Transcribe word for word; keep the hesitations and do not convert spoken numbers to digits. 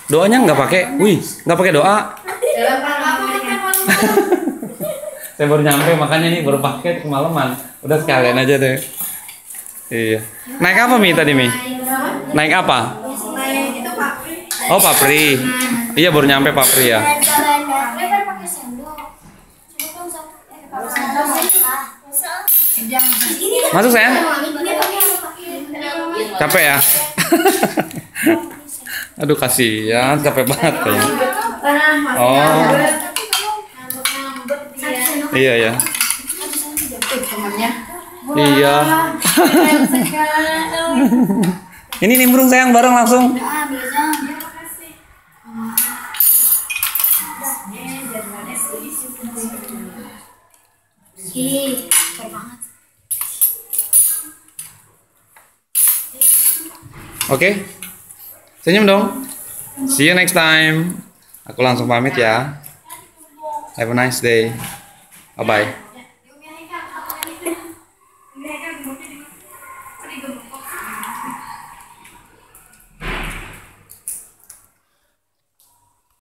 Doanya nggak pakai, wih, nggak pakai doa. Saya baru nyampe makanya nih baru pakai kemalaman. Udah sekalian aja deh. Iya. Naik apa Mi tadi Mi? Naik apa? Oh papri. Iya baru nyampe papri ya. Masuk sayang. Capek ya? Aduh kasihan, capek banget kayaknya. Oh. Iya ya. Iya. Ini nimbrung sayang bareng langsung. Oke, senyum dong. See you next time. Aku langsung pamit ya. Have a nice day. Bye bye.